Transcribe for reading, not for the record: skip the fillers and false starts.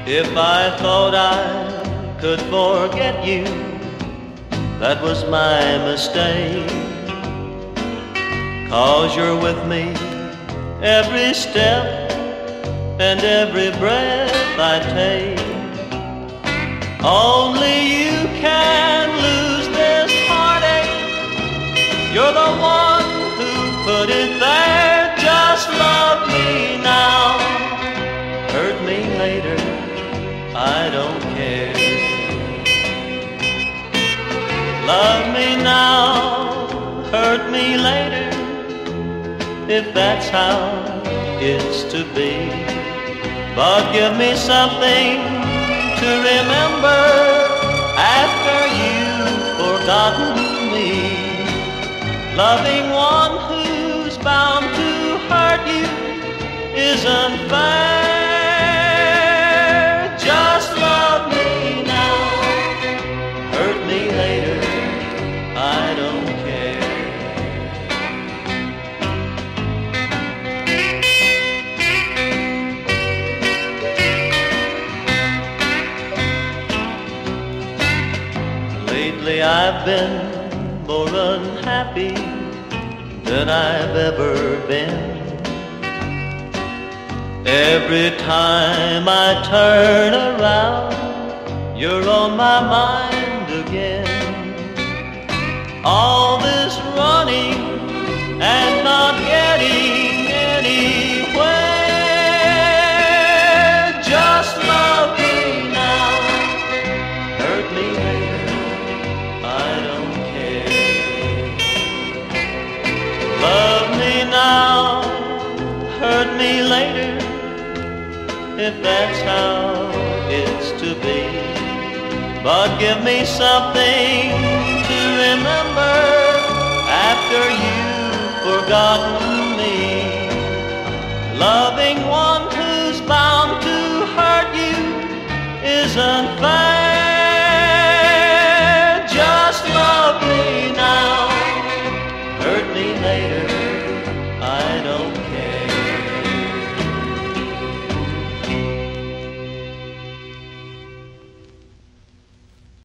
If I thought I could forget you, that was my mistake. 'Cause you're with me every step and every breath I take. Only you can lose this heartache. You're the one who put it there. Just love me now, hurt me later, I don't care. Love me now, hurt me later, if that's how it's to be. But give me something to remember after you've forgotten me. Loving one who's bound to hurt you isn't fair. Just love me now, hurt me later, I don't care. Lately I've been more unhappy than I've ever been. Every time I turn around, you're on my mind again. All this running and not getting anywhere. Just love me now, hurt me later, I don't care. Love me now, hurt me later, if that's how it's to be. But give me something to remember after you've forgotten me. Loving one who's bound to hurt you isn't fair. Just love me now, hurt me later,